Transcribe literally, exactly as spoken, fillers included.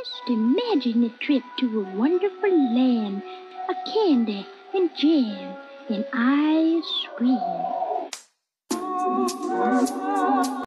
Just imagine the trip to a wonderful land, a candy and jam and ice cream.